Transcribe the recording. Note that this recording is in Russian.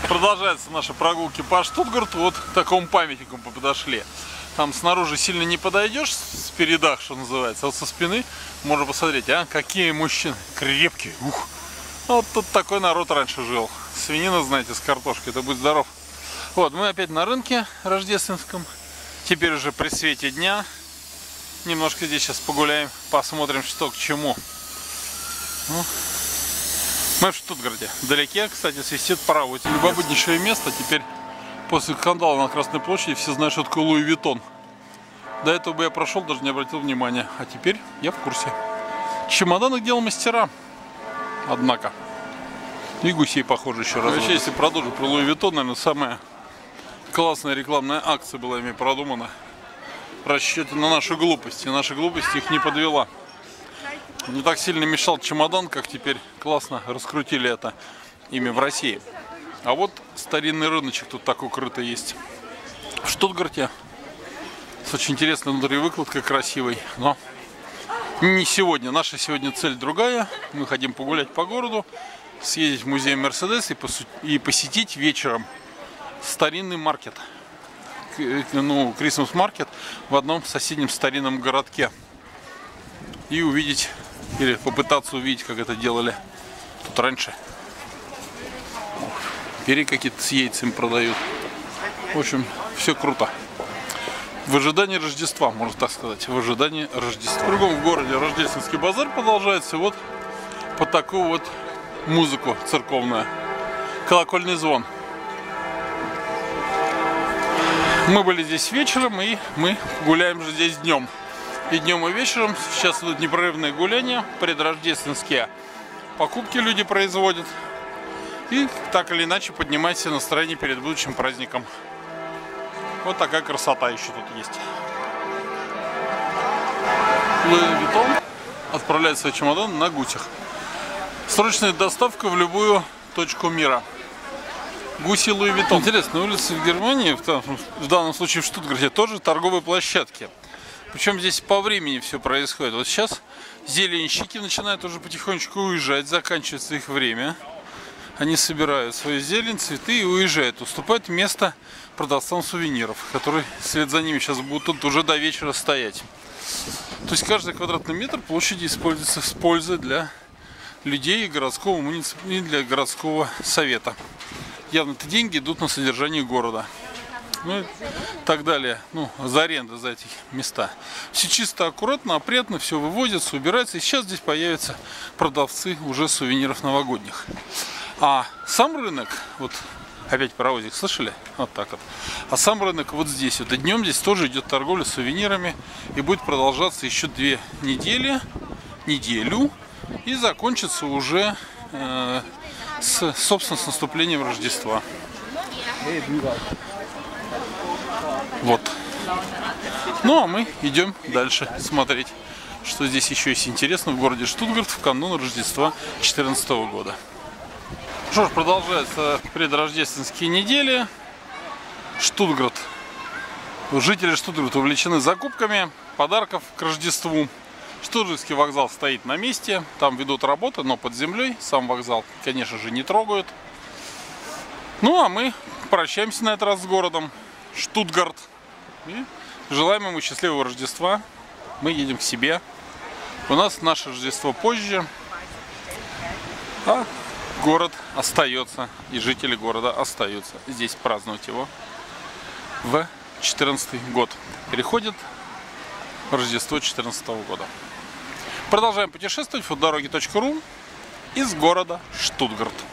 Продолжается наши прогулки по Штутгарту. Вот к такому памятнику мы подошли. Там снаружи сильно не подойдешь с передах, что называется. Вот со спины можно посмотреть, а какие мужчины крепкие. Ух. Вот тут такой народ раньше жил. Свинина, знаете, с картошкой. Это будь здоров. Вот, мы опять на рынке рождественском. Теперь уже при свете дня. Немножко здесь сейчас погуляем, посмотрим, что к чему. Ну, мы в Штутгарте. Вдалеке, кстати, свистит паровоз. Любопытнейшее место. Теперь после скандала на Красной площади все знают, что такое Луи Виттон. До этого бы я прошел, даже не обратил внимания. А теперь я в курсе. Чемоданы делал мастера. Однако. И гусей, похоже, еще раз. Вообще, если продолжить про Луи Виттон, наверное, самая классная рекламная акция была ими продумана. В расчете на наши глупости. Наша глупость их не подвела. Не так сильно мешал чемодан, как теперь классно раскрутили это ими в России. А вот старинный рыночек тут такой укрытый есть. В Штутгарте. С очень интересной внутри выкладкой, красивой. Но не сегодня. Наша сегодня цель другая. Мы хотим погулять по городу, съездить в музей Мерседес и посетить вечером старинный маркет. Ну, Christmas маркет в одном соседнем старинном городке. И увидеть, или попытаться увидеть, как это делали тут раньше. Перья какие-то с яйцами продают. В общем, все круто. В ожидании Рождества, можно так сказать. В ожидании Рождества. В другом городе рождественский базар продолжается. Вот под такую вот музыку церковную. Колокольный звон. Мы были здесь вечером, и мы гуляем же здесь днем. И днем, и вечером. Сейчас идут непрерывные гуляния, предрождественские покупки люди производят. И так или иначе поднимать себе настроение перед будущим праздником. Вот такая красота еще тут есть. Луи Виттон отправляет свой чемодан на гусях. Срочная доставка в любую точку мира. Гуси Луи Виттон. Интересно, улицы в Германии, в данном случае в Штутгарте, тоже торговые площадки. Причем здесь по времени все происходит. Вот сейчас зеленщики начинают уже потихонечку уезжать, заканчивается их время. Они собирают свою зелень, цветы и уезжают. Уступают место продавцам сувениров, которые вслед за ними сейчас будут тут уже до вечера стоять. То есть каждый квадратный метр площади используется с пользой для людей и городского и для городского совета. Явно эти деньги идут на содержание города. Ну и так далее. Ну, за аренду за эти места. Все чисто, аккуратно, опрятно, все выводится, убирается. И сейчас здесь появятся продавцы уже сувениров новогодних. А сам рынок, вот опять паровозик, слышали? Вот так вот. А сам рынок вот здесь, вот и днем здесь тоже идет торговля сувенирами. И будет продолжаться еще 2 неделю. И закончится уже собственно, с наступлением Рождества. Вот. Ну, а мы идем дальше смотреть, что здесь еще есть интересно в городе Штутгарт в канун Рождества 2014 года. Что ж, продолжаются предрождественские недели. Штутгарт. Жители Штутгарта увлечены закупками подарков к Рождеству. Штутгартский вокзал стоит на месте, там ведут работы, но под землей. Сам вокзал, конечно же, не трогают. Ну, а мы прощаемся на этот раз с городом Штутгарт. И желаем ему счастливого Рождества. Мы едем к себе. У нас наше Рождество позже. А город остается, и жители города остаются здесь праздновать его в 2014 год. Переходит Рождество 2014 года. Продолжаем путешествовать. Fooddороги.ру из города Штутгарт.